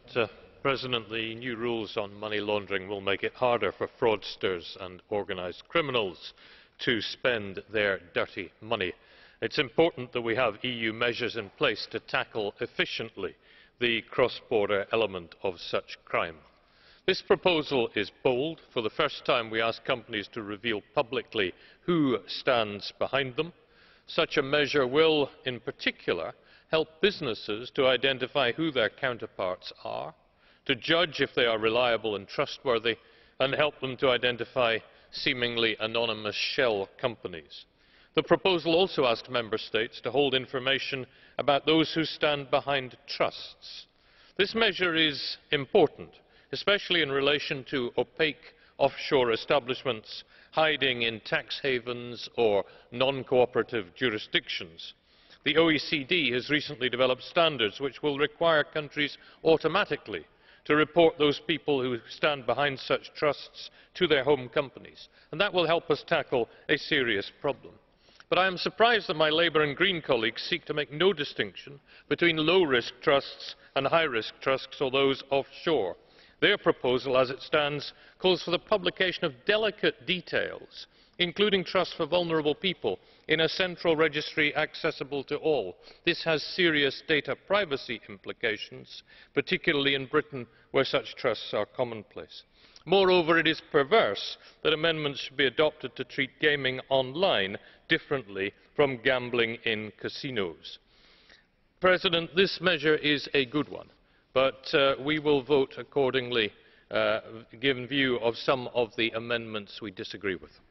President, the new rules on money laundering will make it harder for fraudsters and organised criminals to spend their dirty money. It is important that we have EU measures in place to tackle efficiently the cross-border element of such crime. This proposal is bold. For the first time, we ask companies to reveal publicly who stands behind them. Such a measure will, in particular, help businesses to identify who their counterparts are, to judge if they are reliable and trustworthy, and help them to identify seemingly anonymous shell companies. The proposal also asked Member States to hold information about those who stand behind trusts. This measure is important, especially in relation to opaque offshore establishments hiding in tax havens or non-cooperative jurisdictions. The OECD has recently developed standards which will require countries automatically to report those people who stand behind such trusts to their home companies, and that will help us tackle a serious problem. But I am surprised that my Labour and Green colleagues seek to make no distinction between low-risk trusts and high-risk trusts or those offshore. Their proposal, as it stands, calls for the publication of delicate details, including trusts for vulnerable people, in a central registry accessible to all. This has serious data privacy implications, particularly in Britain, where such trusts are commonplace. Moreover, it is perverse that amendments should be adopted to treat gaming online differently from gambling in casinos. President, this measure is a good one, but we will vote accordingly, given view of some of the amendments we disagree with.